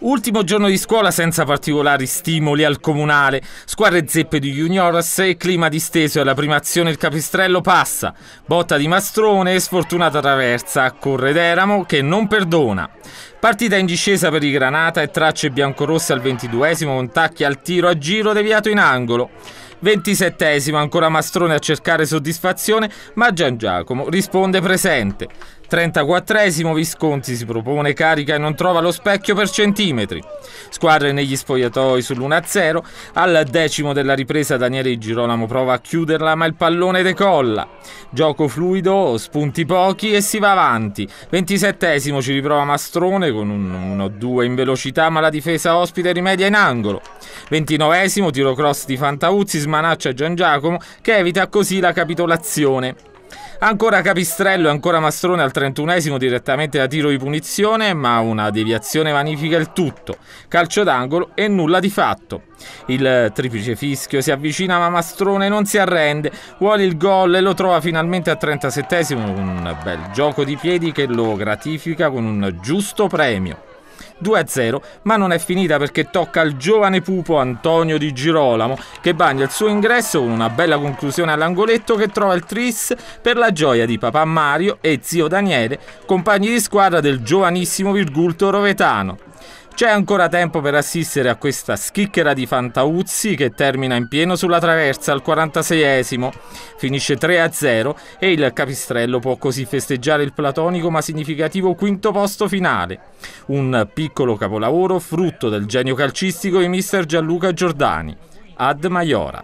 Ultimo giorno di scuola senza particolari stimoli al comunale. Squadre zeppe di juniores e clima disteso. Alla prima azione il Capistrello passa. Botta di Mastrone e sfortunata traversa. Corre D'Eramo che non perdona. Partita in discesa per i Granata e tracce biancorosse al 22esimo con tacchi al tiro a giro deviato in angolo. 27esimo, ancora Mastrone a cercare soddisfazione, ma Gian Giacomo risponde presente. 34esimo, Visconti si propone carica e non trova lo specchio per centimetri. Squadre negli spogliatoi sull'1-0. Al 10° della ripresa Daniele Di Girolamo prova a chiuderla, ma il pallone decolla. Gioco fluido, spunti pochi e si va avanti. 27esimo, ci riprova Mastrone con un 1-2 in velocità, ma la difesa ospite rimedia in angolo. 29esimo, tiro cross di Fantauzzi, smanaccia Gian Giacomo che evita così la capitolazione. Ancora Capistrello e ancora Mastrone al 31esimo direttamente da tiro di punizione, ma una deviazione vanifica il tutto. Calcio d'angolo e nulla di fatto. Il triplice fischio si avvicina, ma Mastrone non si arrende, vuole il gol e lo trova finalmente al 37esimo con un bel gioco di piedi che lo gratifica con un giusto premio. 2-0, ma non è finita perché tocca al giovane pupo Antonio Di Girolamo che bagna il suo ingresso con una bella conclusione all'angoletto che trova il tris per la gioia di papà Mario e zio Daniele, compagni di squadra del giovanissimo Virgulto Rovetano. C'è ancora tempo per assistere a questa schicchera di Fantauzzi che termina in pieno sulla traversa al 46esimo. Finisce 3-0 e il Capistrello può così festeggiare il platonico ma significativo quinto posto finale. Un piccolo capolavoro frutto del genio calcistico di mister Gianluca Giordani. Ad Maiora.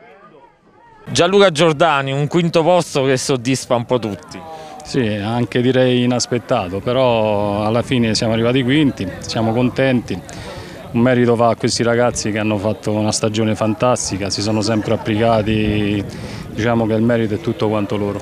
Gianluca Giordani, un quinto posto che soddisfa un po' tutti. Sì, anche direi inaspettato, però alla fine siamo arrivati quinti, siamo contenti. Un merito va a questi ragazzi che hanno fatto una stagione fantastica, si sono sempre applicati, diciamo che il merito è tutto quanto loro.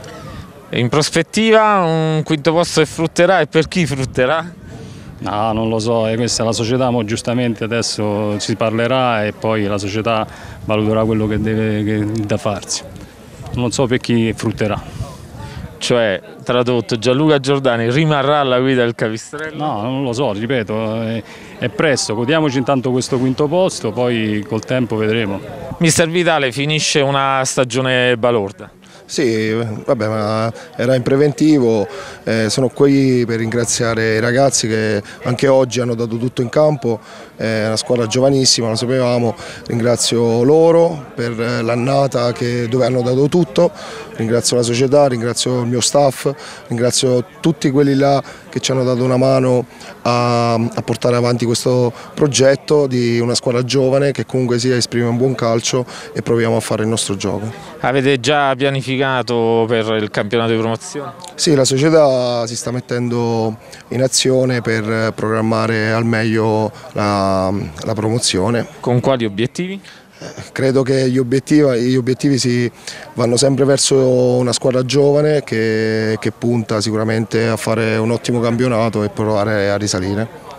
In prospettiva un quinto posto che frutterà, e per chi frutterà? No, non lo so, questa è la società, giustamente adesso si parlerà e poi la società valuterà quello che deve da farsi. Non so per chi frutterà. Cioè, tradotto, Gianluca Giordani rimarrà alla guida del Capistrello? No, non lo so, ripeto, è presto, godiamoci intanto questo quinto posto, poi col tempo vedremo. Mister Vitale, finisce una stagione balorda. Sì, vabbè, ma era in preventivo, sono qui per ringraziare i ragazzi che anche oggi hanno dato tutto in campo, è una squadra giovanissima, lo sapevamo, ringrazio loro per l'annata dove hanno dato tutto, ringrazio la società, ringrazio il mio staff, ringrazio tutti quelli là che ci hanno dato una mano a portare avanti questo progetto di una squadra giovane che comunque sia esprime un buon calcio e proviamo a fare il nostro gioco. Avete già pianificato per il campionato di promozione? Sì, la società si sta mettendo in azione per programmare al meglio la promozione. Con quali obiettivi? Credo che gli obiettivi vanno sempre verso una squadra giovane che punta sicuramente a fare un ottimo campionato e provare a risalire.